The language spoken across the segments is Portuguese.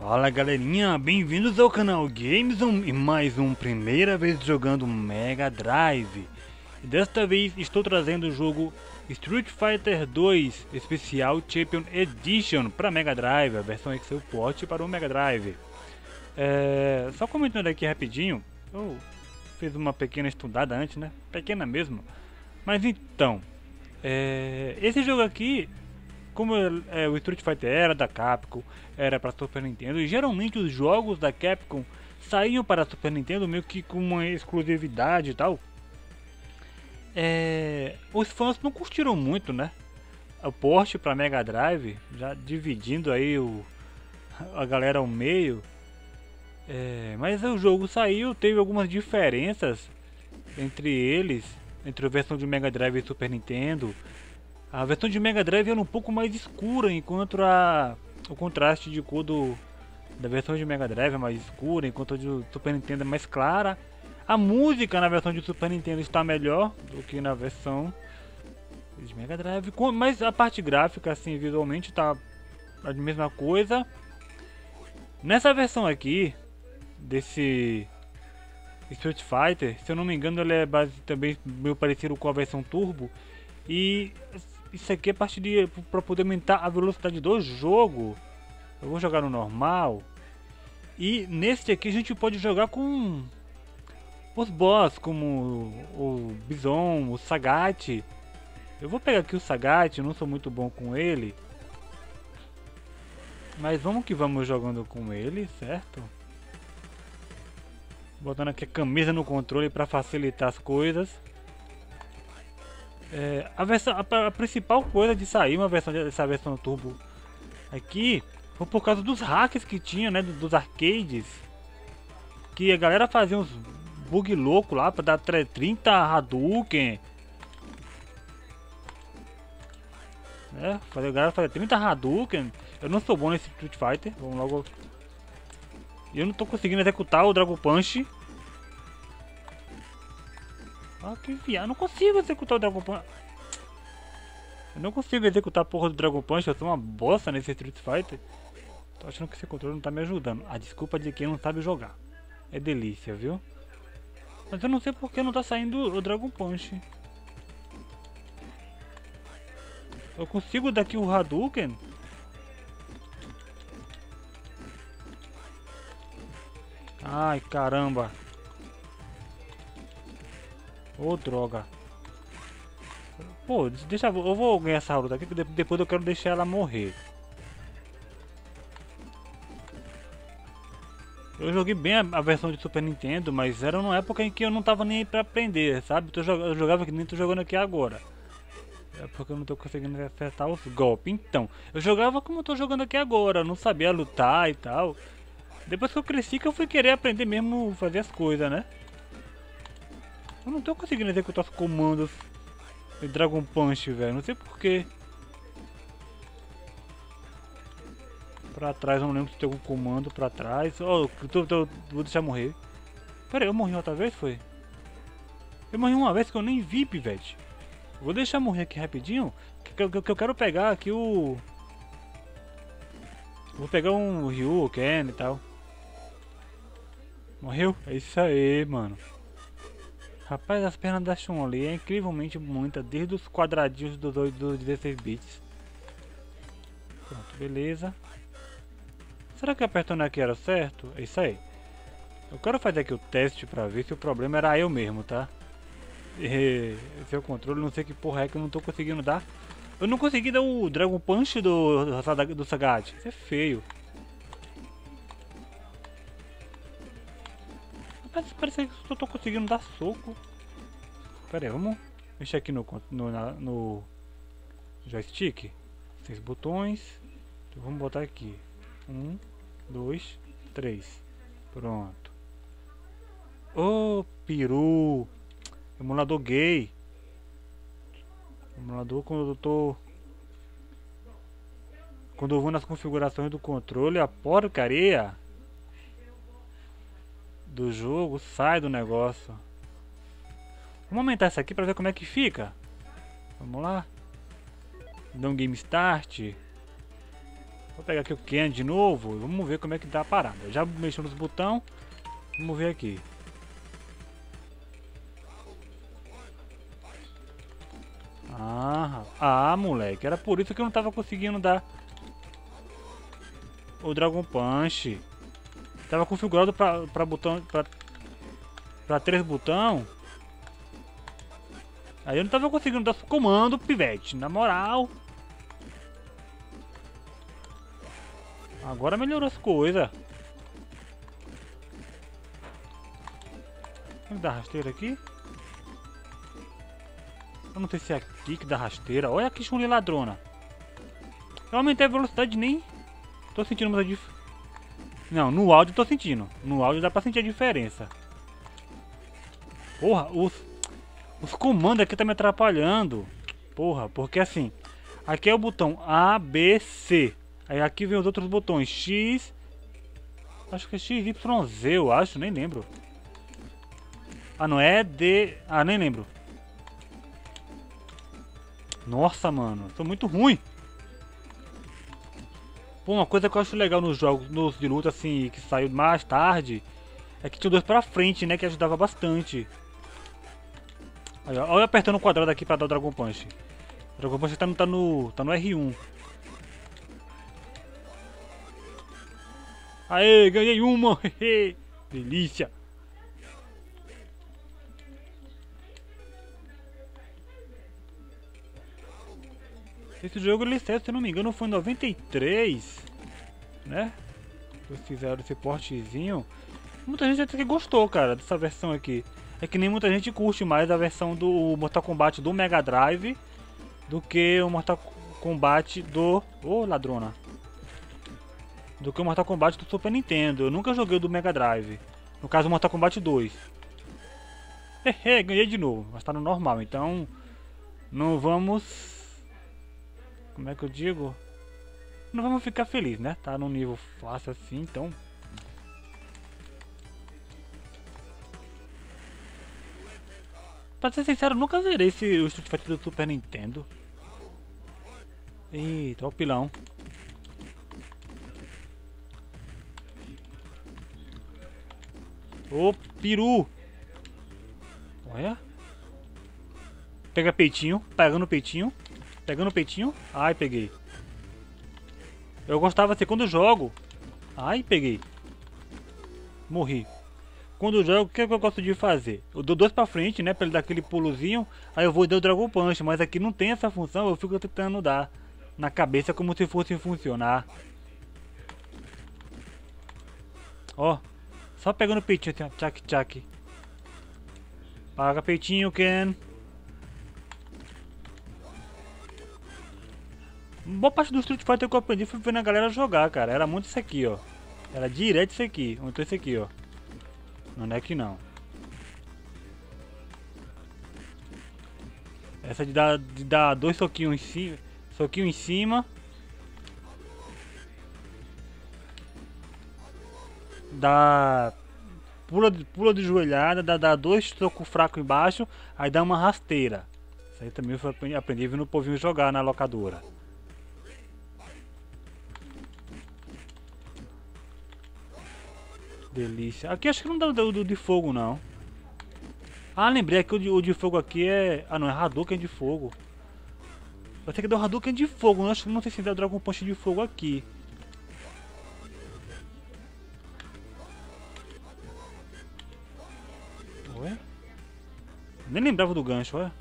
Fala galerinha, bem-vindos ao canal Gamezone e mais um primeira vez jogando Mega Drive. E desta vez estou trazendo o jogo Street Fighter 2 Special Champion Edition para Mega Drive, a versão Excel Port para o Mega Drive. Só comentando aqui rapidinho, eu fiz uma pequena estudada antes, né? Pequena mesmo. Mas então, esse jogo aqui, como o Street Fighter era da Capcom, era para Super Nintendo, e geralmente os jogos da Capcom saíam para Super Nintendo meio que com uma exclusividade e tal. Os fãs não curtiram muito, né? O port para Mega Drive, já dividindo aí a galera ao meio. Mas o jogo saiu, teve algumas diferenças entre eles, entre a versão de Mega Drive e Super Nintendo. A versão de Mega Drive era um pouco mais escura, enquanto o contraste de cor da versão de Mega Drive é mais escura, enquanto a de Super Nintendo é mais clara. A música na versão de Super Nintendo está melhor do que na versão de Mega Drive, mas a parte gráfica, assim, visualmente está a mesma coisa. Nessa versão aqui, desse Street Fighter, se eu não me engano, ele é também meio parecido com a versão Turbo. E isso aqui é parte para poder aumentar a velocidade do jogo. Eu vou jogar no normal. E nesse aqui a gente pode jogar com os boss, como o Bison, o Sagat. Eu vou pegar aqui o Sagat, eu não sou muito bom com ele. Mas vamos que vamos jogando com ele, certo? Botando aqui a camisa no controle para facilitar as coisas. A principal coisa de sair dessa versão Turbo aqui foi por causa dos hacks que tinha, né, dos arcades, que a galera fazia uns bug louco lá para dar 30 Hadouken, né? A galera fazia 30 Hadouken. Eu não sou bom nesse Street Fighter, vamos logo. Eu não tô conseguindo executar o Dragon Punch. Ah, que viado, não consigo executar o Dragon Punch. Eu não consigo executar a porra do Dragon Punch, eu sou uma bosta nesse Street Fighter. Tô achando que esse controle não tá me ajudando. A desculpa de quem não sabe jogar. É delícia, viu? Mas eu não sei porque não tá saindo o Dragon Punch. Eu consigo dar aqui o Hadouken? Ai, caramba. Ô, droga. Pô, deixa eu vou ganhar essa luta aqui, que depois eu quero deixar ela morrer. Eu joguei bem a versão de Super Nintendo, mas era numa época em que eu não tava nem aí pra aprender, sabe? Eu jogava que nem tô jogando aqui agora. É porque eu não tô conseguindo acertar os golpes. Então, eu jogava como eu tô jogando aqui agora, eu não sabia lutar e tal. Depois que eu cresci que eu fui querer aprender mesmo fazer as coisas, né? Eu não tô conseguindo executar os comandos de Dragon Punch, velho. Não sei porquê. Pra trás, eu não lembro se tem algum comando pra trás. Oh, vou deixar morrer. Pera aí, eu morri outra vez, foi? Eu morri uma vez que eu nem vi, pivete. Vou deixar morrer aqui rapidinho. Que eu quero pegar aqui o... Vou pegar um Ryu, o Ken e tal. Morreu? É isso aí, mano. Rapaz, as pernas da Chun-Li é incrivelmente muita, desde os quadradinhos dos 16 bits. Pronto, beleza. Será que apertando aqui era certo? É isso aí. Eu quero fazer aqui o teste pra ver se o problema era eu mesmo, tá? Esse é o controle, não sei que porra é que eu não tô conseguindo dar. Eu não consegui dar o Dragon Punch do Sagat. Isso é feio. Parece que eu tô conseguindo dar soco. Pera aí, vamos mexer aqui no joystick. 6 botões. Então vamos botar aqui. 1, 2, 3. Pronto. Ô, peru. Emulador gay. Emulador quando eu vou nas configurações do controle, a porcaria do jogo sai do negócio. Vamos aumentar isso aqui pra ver como é que fica. Vamos lá. Dá um game start. Vou pegar aqui o Ken de novo e vamos ver como é que tá a parada. Já mexeu nos botões. Vamos ver aqui. Moleque, era por isso que eu não tava conseguindo dar o Dragon Punch. Tava configurado pra botão, pra 3 botão. Aí eu não tava conseguindo dar comando, pivete. Na moral. Agora melhorou as coisas. Vamos dar rasteira aqui. Eu não sei se é aqui que dá rasteira. Olha que Chun-Li ladrona. Eu aumentei a velocidade, nem tô sentindo mais a diferença. Não, no áudio tô sentindo. No áudio dá pra sentir a diferença. Porra, os comandos aqui tá me atrapalhando. Porra, porque assim, aqui é o botão A, B, C. Aí aqui vem os outros botões X. Acho que é X, Y, Z, eu acho, nem lembro. Ah, não é D. Ah, nem lembro. Nossa, mano, tô muito ruim. Pô, uma coisa que eu acho legal nos jogos, nos de luta assim, que saiu mais tarde, é que tinha 2 pra frente, né, que ajudava bastante. Aí, ó, olha eu apertando o quadrado aqui pra dar o Dragon Punch. O Dragon Punch tá no R1. Aê, ganhei uma! Delícia! Esse jogo ele saiu, se não me engano, foi em 93, né? Eles fizeram esse portezinho. Muita gente até que gostou, cara, dessa versão aqui. É que nem muita gente curte mais a versão do Mortal Kombat do Mega Drive do que o Mortal Kombat do... Ô, ladrona! Do que o Mortal Kombat do Super Nintendo. Eu nunca joguei o do Mega Drive. No caso, o Mortal Kombat 2. Hehe, ganhei de novo. Mas tá no normal, então... Não vamos... Como é que eu digo? Não vamos ficar felizes, né? Tá num nível fácil assim, então... Pra ser sincero, eu nunca zerei o Street Fighter do Super Nintendo. Eita, ó o pilão. Ô, peru! Olha. Pega peitinho, pegando peitinho. Pegando peitinho. Ai, peguei. Eu gostava assim, quando eu jogo... Ai, peguei. Morri. Quando eu jogo, o que eu gosto de fazer? Eu dou 2 pra frente, né, pra ele dar aquele pulozinho. Aí eu vou e dou o Dragon Punch, mas aqui não tem essa função, eu fico tentando dar na cabeça como se fosse funcionar. Ó, só pegando peitinho assim, ó, tchac tchac. Paga peitinho, Ken. Boa parte do Street Fighter que eu aprendi foi vendo a galera jogar, cara. Era muito isso aqui, ó. Era direto isso aqui. Ou então isso aqui, ó. Não é que não. Essa de dar 2 soquinhos em cima. Soquinho em cima. Dá... Pula de joelhada. Dá 2 socos fracos embaixo. Aí dá uma rasteira. Isso aí também eu aprendi vendo o povinho jogar na locadora. Delícia. Aqui acho que não dá o de fogo, não. Ah, lembrei que o de fogo aqui é... Ah, não, é Hadouken de fogo. Vai ter que dar o Hadouken de fogo. Não sei se dá o Dragon Punch de fogo aqui. Ué? Nem lembrava do gancho, olha.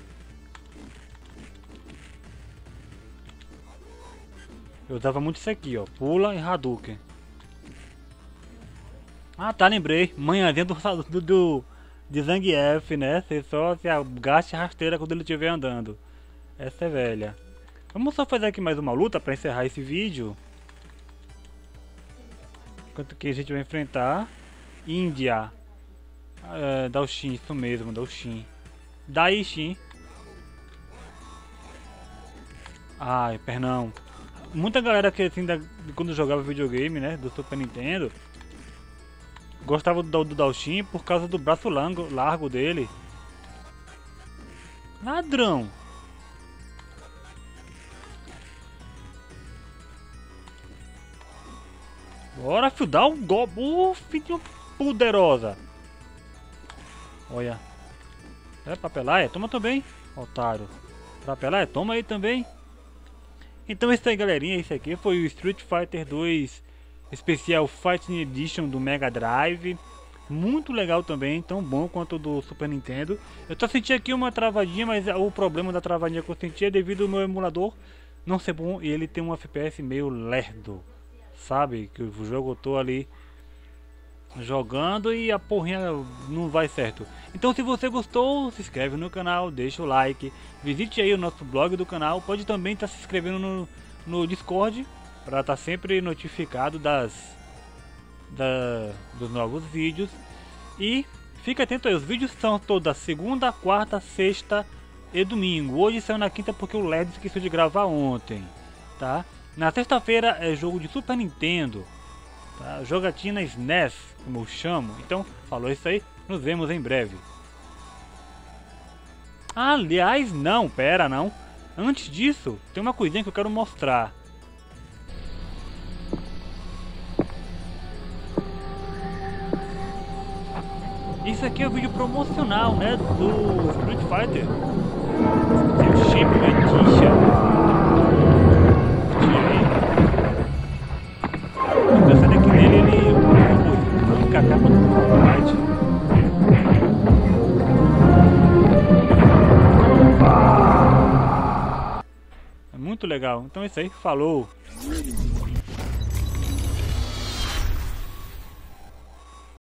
Eu usava muito isso aqui, ó. Pula e Hadouken. Ah, tá, lembrei. Manhãzinha de Zangief, né? Você só se gaste rasteira quando ele estiver andando. Essa é velha. Vamos só fazer aqui mais uma luta pra encerrar esse vídeo. Enquanto que a gente vai enfrentar Índia. Dalshin, isso mesmo, Dalshin. Daishin. Ai, perdão. Muita galera que assim, quando jogava videogame, né, do Super Nintendo, gostava do Dalshin por causa do braço largo dele. Ladrão! Bora, filho, dá um golpe. Filho poderosa. Olha. É papelaia? Toma também, otário. Papelaia? Toma aí também. Então é isso aí, galerinha. Esse aqui foi o Street Fighter 2 Special Fighting Edition do Mega Drive. Muito legal também, tão bom quanto o do Super Nintendo. Eu tô sentindo aqui uma travadinha, mas o problema da travadinha que eu senti é devido ao meu emulador não ser bom e ele tem um FPS meio lerdo. Sabe? Que o jogo eu tô ali jogando e a porrinha não vai certo. Então se você gostou, se inscreve no canal, deixa o like, visite aí o nosso blog do canal, pode também estar se inscrevendo no Discord para estar sempre notificado dos novos vídeos. E fica atento aí, os vídeos são toda segunda, quarta, sexta e domingo. Hoje saiu na quinta porque o LED esqueceu de gravar ontem, tá? Na sexta-feira é jogo de Super Nintendo, tá? Jogatina SNES, como eu chamo. Então, falou isso aí, nos vemos em breve. Aliás, não, pera, não. Antes disso, tem uma coisinha que eu quero mostrar. Isso aqui é o vídeo promocional, né, do Street Fighter. Tem o Champion Edition. Tô pensando aqui nele, ele fica a capa do Fortnite. É muito legal. Então é isso aí, falou.